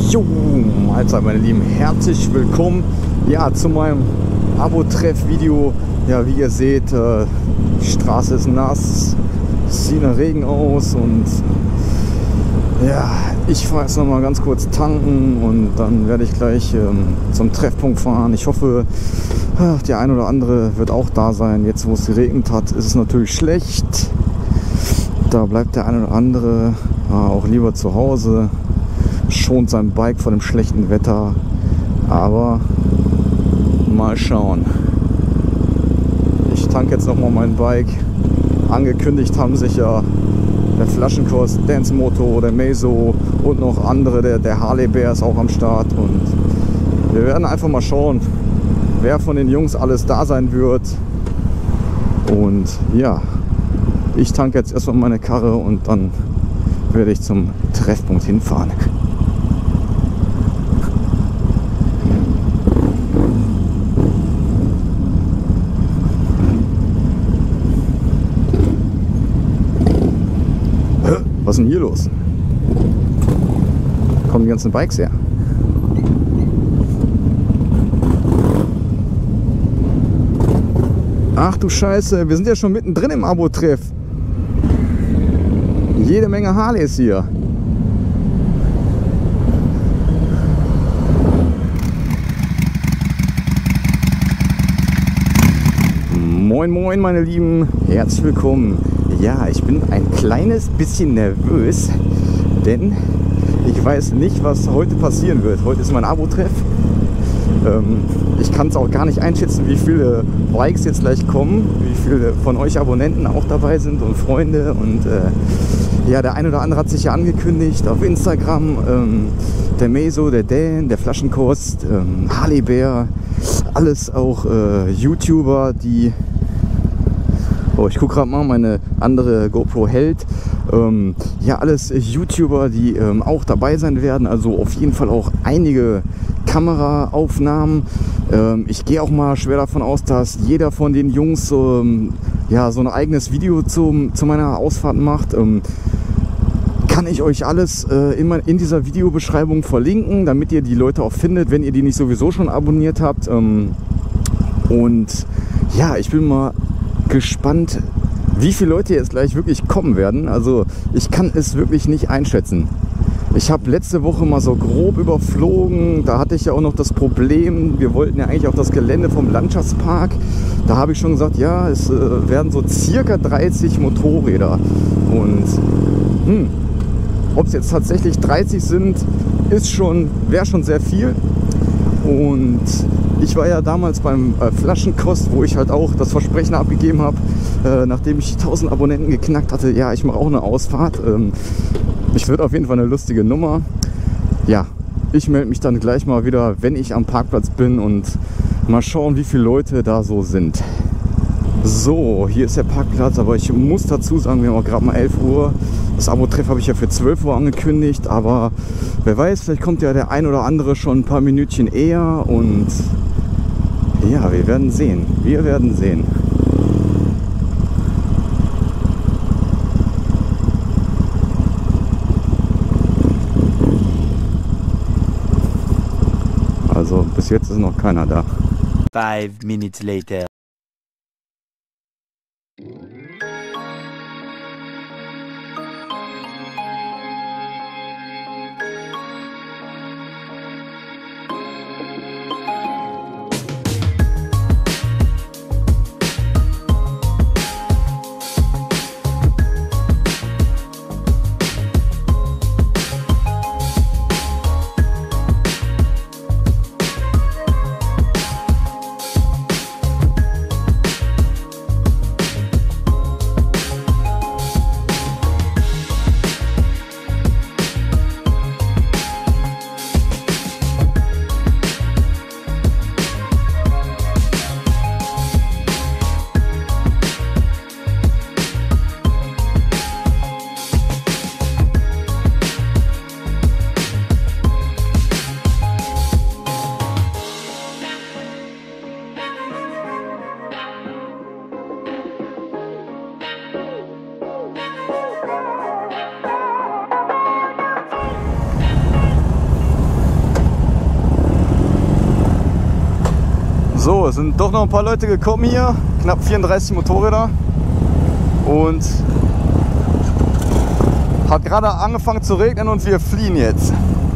Jo, Mahlzeit meine Lieben, herzlich willkommen zu meinem Abo-Treff-Video. Ja, wie ihr seht, die Straße ist nass, es sieht nach Regen aus und ja, ich fahre jetzt noch mal ganz kurz tanken und dann werde ich gleich zum Treffpunkt fahren. Ich hoffe, der ein oder andere wird auch da sein. Jetzt, wo es geregnet hat, ist es natürlich schlecht. Da bleibt der ein oder andere auch lieber zu Hause, schont sein Bike vor dem schlechten Wetter, aber mal schauen. Ich tanke jetzt noch mal mein Bike. Angekündigt haben sich ja der Flaschenkost, Dance Moto, der Meso und noch andere, der Harley Bear ist auch am Start und wir werden einfach mal schauen, wer von den Jungs alles da sein wird. Und ja, ich tanke jetzt erstmal meine Karre und dann werde ich zum Treffpunkt hinfahren. Was ist denn hier los? Kommen die ganzen Bikes her? Ach du Scheiße, wir sind ja schon mittendrin im Abo-Treff. Jede Menge Harleys hier. Moin moin meine Lieben, herzlich willkommen. Ja, ich bin ein kleines bisschen nervös, denn ich weiß nicht, was heute passieren wird. Heute ist mein Abo-Treff. Ich kann es auch gar nicht einschätzen, wie viele Bikes jetzt gleich kommen, wie viele von euch Abonnenten auch dabei sind und Freunde. Und ja, der ein oder andere hat sich ja angekündigt auf Instagram. Der Meso, der Dan, der Flaschenkost, Harley Bear, alles auch YouTuber, die... Oh, ich gucke gerade mal, meine andere GoPro hält. Ja, alles YouTuber, die auch dabei sein werden. Also auf jeden Fall auch einige Kameraaufnahmen. Ich gehe auch mal schwer davon aus, dass jeder von den Jungs ja, so ein eigenes Video zu meiner Ausfahrt macht. Kann ich euch alles immer in dieser Videobeschreibung verlinken, damit ihr die Leute auch findet, wenn ihr die nicht sowieso schon abonniert habt. Und ja, ich bin mal gespannt, wie viele Leute jetzt gleich wirklich kommen werden. Also ich kann es wirklich nicht einschätzen. Ich habe letzte Woche mal so grob überflogen, da hatte ich ja auch noch das Problem, wir wollten ja eigentlich auf das Gelände vom Landschaftspark. Da habe ich schon gesagt, ja, es werden so circa 30 Motorräder. Und ob es jetzt tatsächlich 30 sind, wäre schon sehr viel. Und ich war ja damals beim Flaschenkost, wo ich halt auch das Versprechen abgegeben habe, nachdem ich 1000 Abonnenten geknackt hatte, ja, ich mache auch eine Ausfahrt. Ich wird auf jeden Fall eine lustige Nummer. Ja, ich melde mich dann gleich mal wieder, wenn ich am Parkplatz bin und mal schauen, wie viele Leute da so sind. So, hier ist der Parkplatz, aber ich muss dazu sagen, wir haben auch gerade mal 11 Uhr. Das Abo-Treff habe ich ja für 12 Uhr angekündigt, aber wer weiß, vielleicht kommt ja der ein oder andere schon ein paar Minütchen eher und ja, wir werden sehen. Wir werden sehen. Also bis jetzt ist noch keiner da. 5 minutes later. So, es sind doch noch ein paar Leute gekommen hier, knapp 34 Motorräder und hat gerade angefangen zu regnen und wir fliehen jetzt.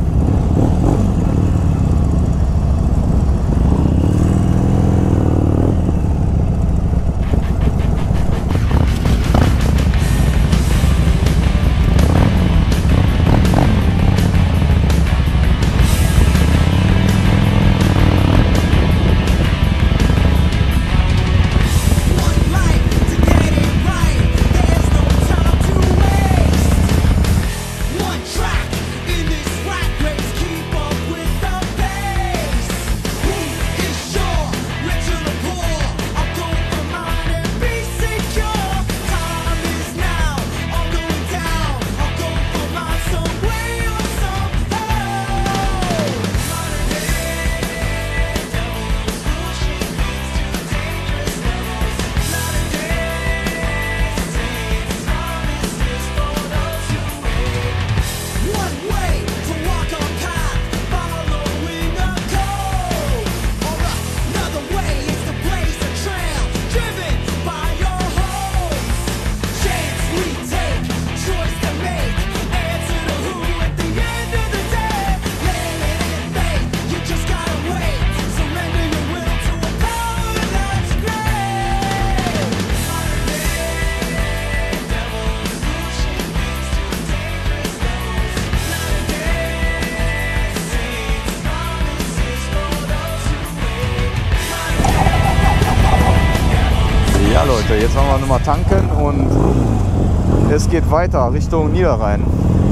Ja Leute, jetzt wollen wir nochmal tanken und es geht weiter Richtung Niederrhein.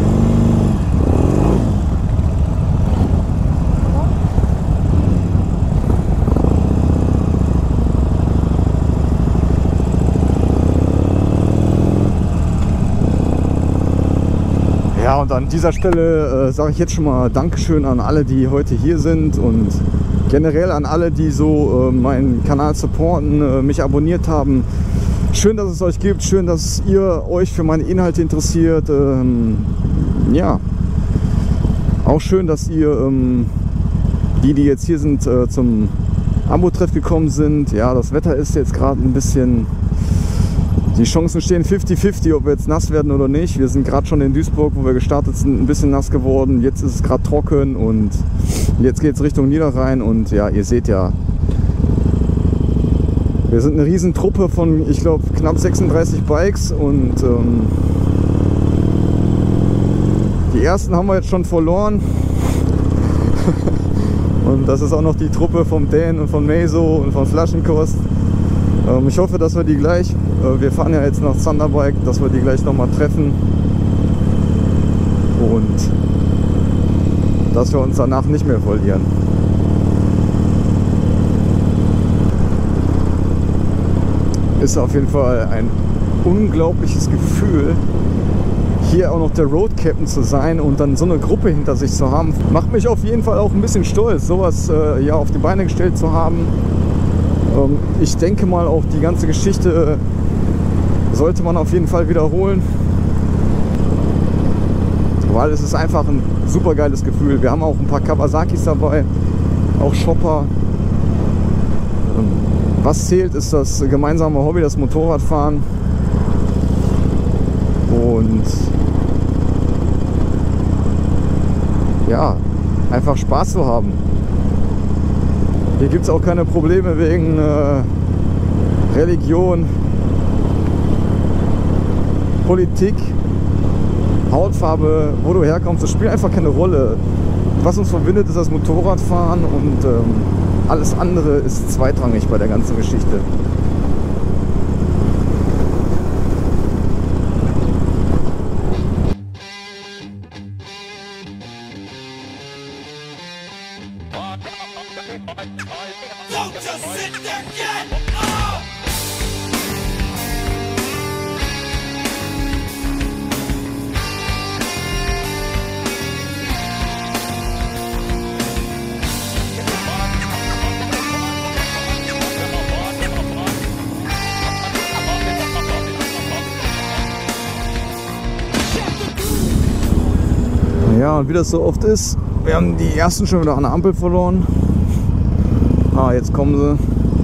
Ja, und an dieser Stelle sage ich jetzt schon mal Dankeschön an alle, die heute hier sind und generell an alle, die so meinen Kanal supporten, mich abonniert haben. Schön, dass es euch gibt, schön, dass ihr euch für meine Inhalte interessiert. Ja, auch schön, dass ihr, die jetzt hier sind, zum Abo-Treff gekommen sind. Ja, das Wetter ist jetzt gerade ein bisschen, die Chancen stehen 50-50, ob wir jetzt nass werden oder nicht. Wir sind gerade schon in Duisburg, wo wir gestartet sind, ein bisschen nass geworden. Jetzt ist es gerade trocken und jetzt geht es Richtung Niederrhein. Und ja, ihr seht ja, wir sind eine riesen Truppe von, ich glaube, knapp 36 Bikes und die ersten haben wir jetzt schon verloren. Und das ist auch noch die Truppe vom Dan und von Meso und von Flaschenkost. Ich hoffe, dass wir die gleich, wir fahren ja jetzt nach Thunderbike, dass wir die gleich nochmal treffen und dass wir uns danach nicht mehr verlieren. Ist auf jeden Fall ein unglaubliches Gefühl, hier auch noch der Road Captain zu sein und dann so eine Gruppe hinter sich zu haben. Macht mich auf jeden Fall auch ein bisschen stolz, sowas ja auf die Beine gestellt zu haben. Ich denke mal, auch die ganze Geschichte sollte man auf jeden Fall wiederholen, weil es ist einfach ein super geiles Gefühl. Wir haben auch ein paar Kawasakis dabei, auch Chopper. Was zählt, ist das gemeinsame Hobby, das Motorradfahren und ja, einfach Spaß zu haben. Hier gibt es auch keine Probleme wegen Religion, Politik, Hautfarbe, wo du herkommst. Das spielt einfach keine Rolle. Was uns verbindet, ist das Motorradfahren und alles andere ist zweitrangig bei der ganzen Geschichte. Ja, und wie das so oft ist, wir haben die ersten schon wieder an der Ampel verloren. Jetzt kommen sie.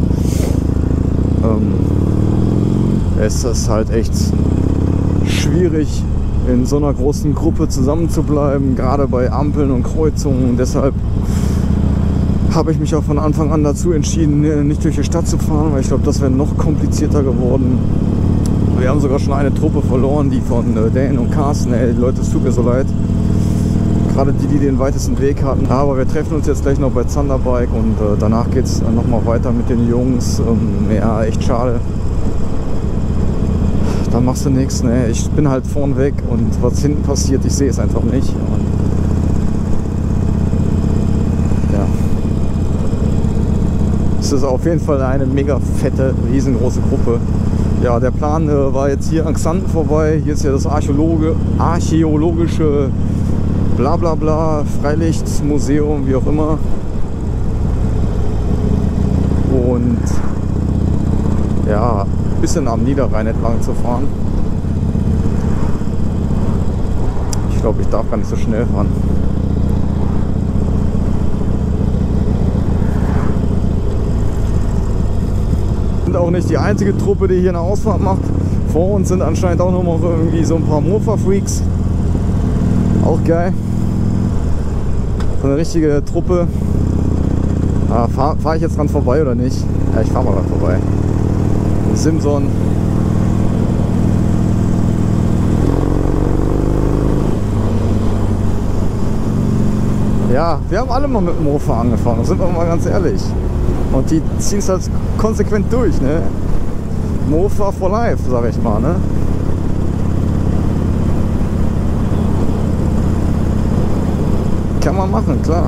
Es ist halt echt schwierig, in so einer großen Gruppe zusammen zu bleiben, gerade bei Ampeln und Kreuzungen. Und deshalb habe ich mich auch von Anfang an dazu entschieden, nicht durch die Stadt zu fahren, weil ich glaube, das wäre noch komplizierter geworden. Wir haben sogar schon eine Truppe verloren, die von Dan und Carsten. Ey, Leute, es tut mir so leid. Gerade die den weitesten Weg hatten. Aber wir treffen uns jetzt gleich noch bei Thunderbike und danach geht es nochmal weiter mit den Jungs. Ja, echt schade. Da machst du nichts. Ne? Ich bin halt vorn weg und was hinten passiert, ich sehe es einfach nicht. Und ja. Es ist auf jeden Fall eine mega fette, riesengroße Gruppe. Ja, der Plan war jetzt hier an Xanten vorbei. Hier ist ja das archäologische Blablabla, Freilichtmuseum, wie auch immer. Und ja, ein bisschen am Niederrhein entlang zu fahren. Ich glaube, ich darf gar nicht so schnell fahren. Sind auch nicht die einzige Truppe, die hier eine Ausfahrt macht. Vor uns sind anscheinend auch noch irgendwie so ein paar Mofa-Freaks. Auch geil. So eine richtige Truppe. Fahr ich jetzt dran vorbei oder nicht? Ja, ich fahre mal dran vorbei. Simson. Ja, wir haben alle mal mit dem Mofa angefangen, sind wir mal ganz ehrlich. Und die ziehen es halt konsequent durch, ne? Mofa for life, sag ich mal, ne? Kann man machen, klar.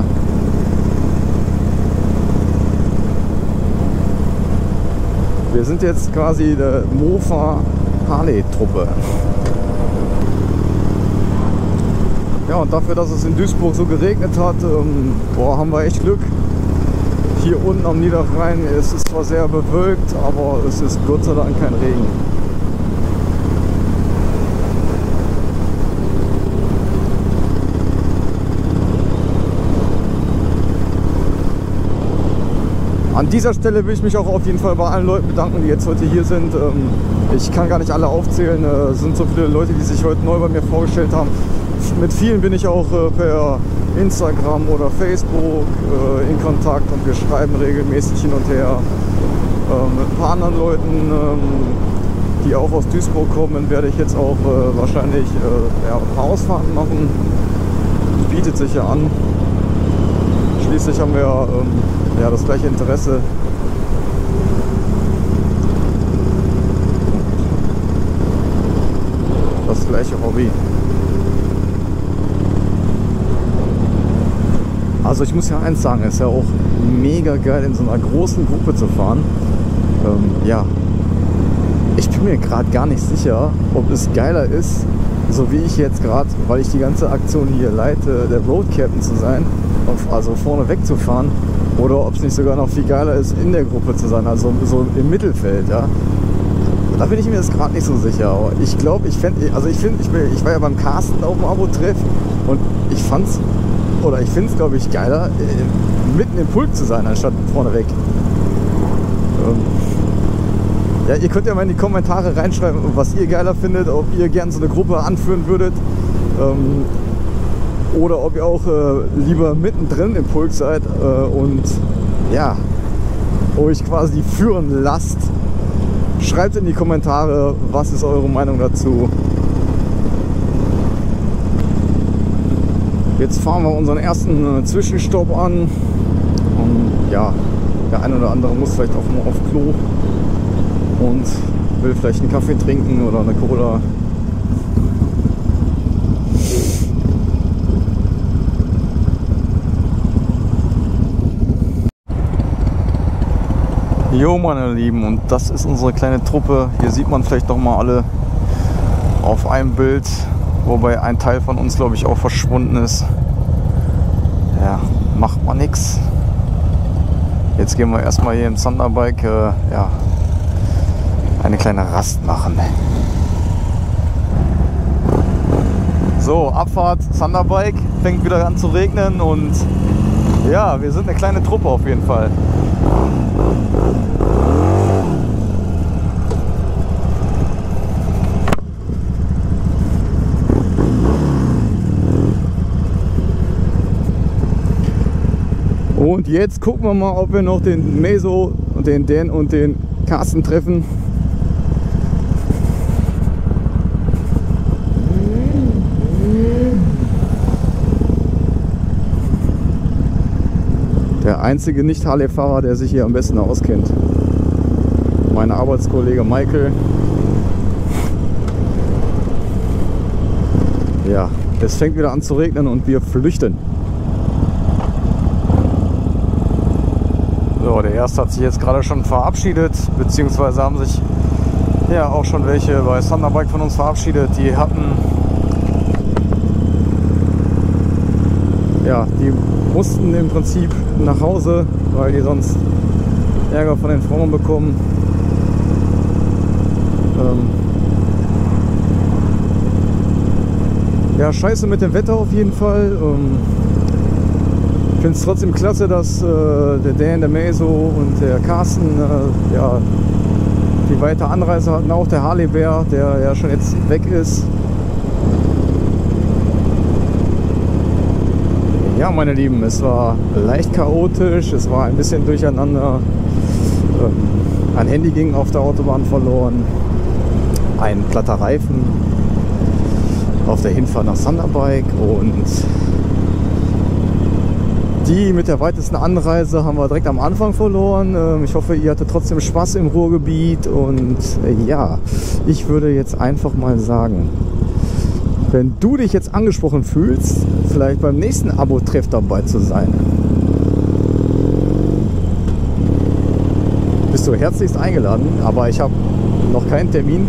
Wir sind jetzt quasi der Mofa Harley-Truppe. Ja, und dafür, dass es in Duisburg so geregnet hat, haben wir echt Glück. Hier unten am Niederrhein ist es zwar sehr bewölkt, aber es ist Gott sei Dank kein Regen. An dieser Stelle will ich mich auch auf jeden Fall bei allen Leuten bedanken, die jetzt heute hier sind. Ich kann gar nicht alle aufzählen. Es sind so viele Leute, die sich heute neu bei mir vorgestellt haben. Mit vielen bin ich auch per Instagram oder Facebook in Kontakt und wir schreiben regelmäßig hin und her. Mit ein paar anderen Leuten, die auch aus Duisburg kommen, werde ich jetzt auch wahrscheinlich ein paar Ausfahrten machen. Das bietet sich ja an. Schließlich haben wir ja das gleiche Interesse. Das gleiche Hobby. Also ich muss ja eins sagen, es ist ja auch mega geil, in so einer großen Gruppe zu fahren. Ja, ich bin mir gerade gar nicht sicher, ob es geiler ist, so wie ich jetzt gerade, weil ich die ganze Aktion hier leite, der Road Captain zu sein, also vorne wegzufahren, oder ob es nicht sogar noch viel geiler ist, in der Gruppe zu sein, also so im Mittelfeld, ja. Da bin ich mir jetzt gerade nicht so sicher, aber ich glaube, ich war ja beim Carsten auf dem Abo-Treff und ich finde es, glaube ich, geiler, mitten im Pulk zu sein, anstatt vorne weg. Ja, ihr könnt ja mal in die Kommentare reinschreiben, was ihr geiler findet, ob ihr gerne so eine Gruppe anführen würdet. Oder ob ihr auch lieber mittendrin im Pulk seid und ja, euch quasi führen lasst. Schreibt in die Kommentare, was ist eure Meinung dazu. Jetzt fahren wir unseren ersten Zwischenstopp an. Und ja, der eine oder andere muss vielleicht auch mal auf Klo und will vielleicht einen Kaffee trinken oder eine Cola. Jo, meine Lieben, und das ist unsere kleine Truppe. Hier sieht man vielleicht noch mal alle auf einem Bild, wobei ein Teil von uns, glaube ich, auch verschwunden ist. Ja, macht man nix. Jetzt gehen wir erstmal hier im Thunderbike ja, eine kleine Rast machen. So, Abfahrt, Thunderbike, fängt wieder an zu regnen und ja, wir sind eine kleine Truppe auf jeden Fall. Und jetzt gucken wir mal, ob wir noch den Meso und den Dan und den Carsten treffen. Der einzige Nicht-Harley-Fahrer, der sich hier am besten auskennt. Mein Arbeitskollege Michael. Ja, es fängt wieder an zu regnen und wir flüchten. So, der Erste hat sich jetzt gerade schon verabschiedet, beziehungsweise haben sich ja auch schon welche bei Thunderbike von uns verabschiedet. Die hatten, ja, die mussten im Prinzip nach Hause, weil die sonst Ärger von den Frauen bekommen. Ja, scheiße mit dem Wetter auf jeden Fall. Ich finde es trotzdem klasse, dass der Dan, der Meso und der Carsten ja, die weite Anreise hatten. Auch der Harley-Bär, der ja schon jetzt weg ist. Ja, meine Lieben, es war leicht chaotisch, es war ein bisschen durcheinander. Ein Handy ging auf der Autobahn verloren, ein platter Reifen auf der Hinfahrt nach Thunderbike und die mit der weitesten Anreise haben wir direkt am Anfang verloren. Ich hoffe, ihr hattet trotzdem Spaß im Ruhrgebiet und ja, ich würde jetzt einfach mal sagen, wenn du dich jetzt angesprochen fühlst, vielleicht beim nächsten Abo-Treff dabei zu sein, bist du herzlichst eingeladen, aber ich habe noch keinen Termin.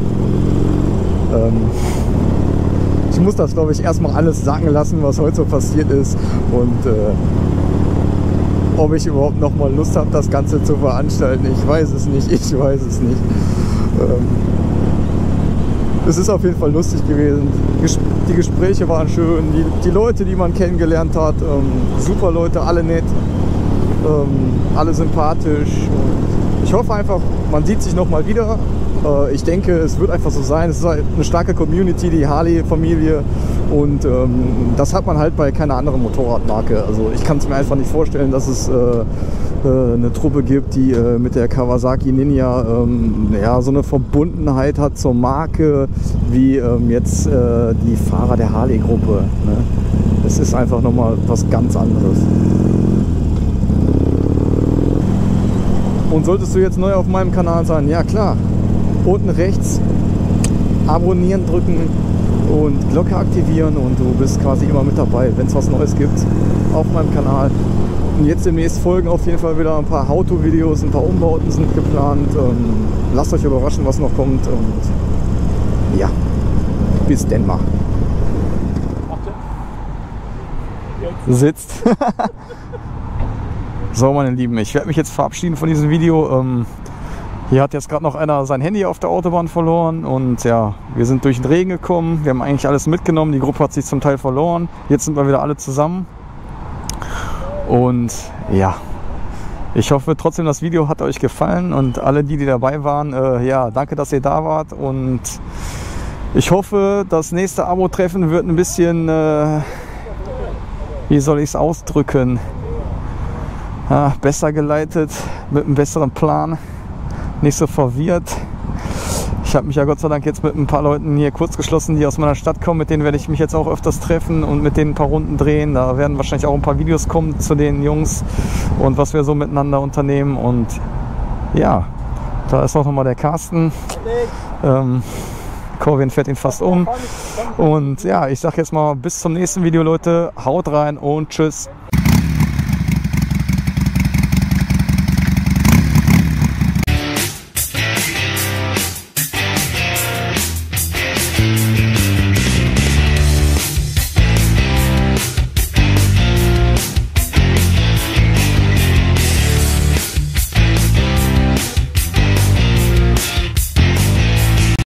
Ich muss das, glaube ich, erstmal alles sacken lassen, was heute so passiert ist und ob ich überhaupt noch mal Lust habe, das Ganze zu veranstalten. Ich weiß es nicht, Es ist auf jeden Fall lustig gewesen. Die Gespräche waren schön, die Leute, die man kennengelernt hat, super Leute, alle nett, alle sympathisch. Und ich hoffe einfach, man sieht sich noch mal wieder. Ich denke, es wird einfach so sein. Es ist halt eine starke Community, die Harley-Familie. Und das hat man halt bei keiner anderen Motorradmarke. Also ich kann es mir einfach nicht vorstellen, dass es eine Truppe gibt, die mit der Kawasaki Ninja ja, so eine Verbundenheit hat zur Marke wie jetzt die Fahrer der Harley-Gruppe. Ne? Es ist einfach nochmal was ganz anderes. Und solltest du jetzt neu auf meinem Kanal sein, ja klar, unten rechts abonnieren drücken und Glocke aktivieren und du bist quasi immer mit dabei, wenn es was Neues gibt auf meinem Kanal. Und jetzt demnächst folgen auf jeden Fall wieder ein paar How-To-Videos, ein paar Umbauten sind geplant. Lasst euch überraschen, was noch kommt und ja, bis denn mal. Sitzt. So, meine Lieben, ich werde mich jetzt verabschieden von diesem Video. Hier hat jetzt gerade noch einer sein Handy auf der Autobahn verloren und ja, wir sind durch den Regen gekommen. Wir haben eigentlich alles mitgenommen. Die Gruppe hat sich zum Teil verloren. Jetzt sind wir wieder alle zusammen. Und ja, ich hoffe trotzdem, das Video hat euch gefallen und alle, die dabei waren, ja, danke, dass ihr da wart. Und ich hoffe, das nächste Abo-Treffen wird ein bisschen, wie soll ich es ausdrücken, besser geleitet, mit einem besseren Plan. Nicht so verwirrt. Ich habe mich ja Gott sei Dank jetzt mit ein paar Leuten hier kurz geschlossen, die aus meiner Stadt kommen. Mit denen werde ich mich jetzt auch öfters treffen und mit denen ein paar Runden drehen. Da werden wahrscheinlich auch ein paar Videos kommen zu den Jungs und was wir so miteinander unternehmen. Und ja, da ist auch nochmal der Carsten. Corvin fährt ihn fast um. Und ja, ich sage jetzt mal bis zum nächsten Video, Leute. Haut rein und tschüss.